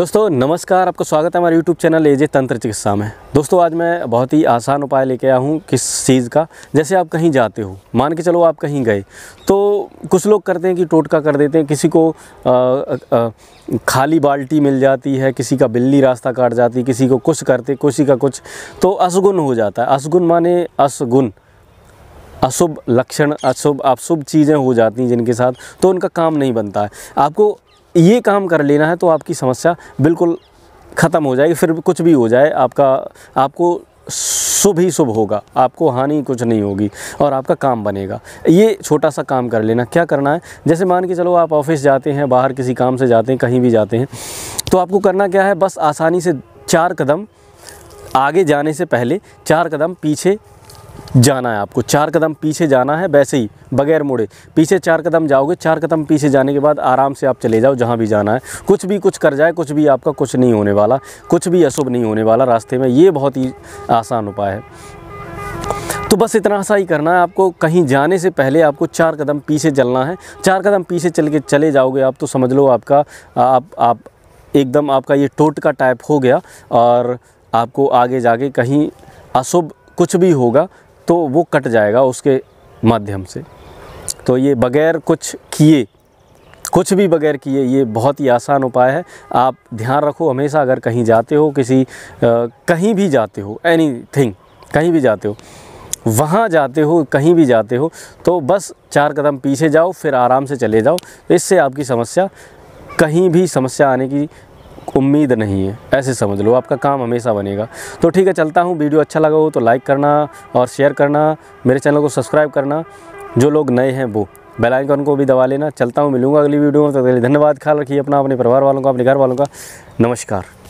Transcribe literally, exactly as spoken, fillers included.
दोस्तों नमस्कार, आपका स्वागत है हमारे यूट्यूब चैनल एजे तंत्र चिकित्सा में। दोस्तों आज मैं बहुत ही आसान उपाय लेके आया हूँ किस चीज़ का। जैसे आप कहीं जाते हो, मान के चलो आप कहीं गए, तो कुछ लोग करते हैं कि टोटका कर देते हैं। किसी को आ, आ, खाली बाल्टी मिल जाती है, किसी का बिल्ली रास्ता काट जाती है, किसी को कुछ करते, किसी का कुछ, तो अशगुन हो जाता है। अशगुन माने अशगुन, अशुभ लक्षण, अशुभ अशुभ चीज़ें हो जाती हैं जिनके साथ, तो उनका काम नहीं बनता है। आपको ये काम कर लेना है तो आपकी समस्या बिल्कुल ख़त्म हो जाएगी। फिर कुछ भी हो जाए, आपका आपको शुभ ही शुभ होगा, आपको हानि कुछ नहीं होगी और आपका काम बनेगा। ये छोटा सा काम कर लेना। क्या करना है, जैसे मान के चलो आप ऑफिस जाते हैं, बाहर किसी काम से जाते हैं, कहीं भी जाते हैं, तो आपको करना क्या है, बस आसानी से चार कदम आगे जाने से पहले चार कदम पीछे जाना है। आपको चार कदम पीछे जाना है, वैसे ही बगैर मुड़े पीछे चार कदम जाओगे। चार कदम पीछे जाने के बाद आराम से आप चले जाओ जहाँ भी जाना है। कुछ भी कुछ कर जाए, कुछ भी आपका कुछ नहीं होने वाला, कुछ भी अशुभ नहीं होने वाला रास्ते में। ये बहुत ही आसान उपाय है। तो बस इतना सा ही करना है आपको। कहीं जाने से पहले आपको चार कदम पीछे चलना है। चार कदम पीछे चल के चले जाओगे आप, तो समझ लो आपका आप आप एकदम आपका ये टोटका टाइप हो गया और आपको आगे जाके कहीं अशुभ कुछ भी होगा तो वो कट जाएगा उसके माध्यम से। तो ये बगैर कुछ किए, कुछ भी बगैर किए, ये बहुत ही आसान उपाय है। आप ध्यान रखो हमेशा, अगर कहीं जाते हो, किसी आ, कहीं भी जाते हो, एनीथिंग, कहीं भी जाते हो, वहाँ जाते हो, कहीं भी जाते हो, तो बस चार कदम पीछे जाओ, फिर आराम से चले जाओ। इससे आपकी समस्या, कहीं भी समस्या आने की उम्मीद नहीं है, ऐसे समझ लो। आपका काम हमेशा बनेगा। तो ठीक है, चलता हूँ। वीडियो अच्छा लगा हो तो लाइक करना और शेयर करना, मेरे चैनल को सब्सक्राइब करना। जो लोग नए हैं वो बेल आइकन को भी दबा लेना। चलता हूँ, मिलूंगा अगली वीडियो में। तो धन्यवाद। ख्याल रखिए अपना, अपने परिवार वालों का, अपने घर वालों का। नमस्कार।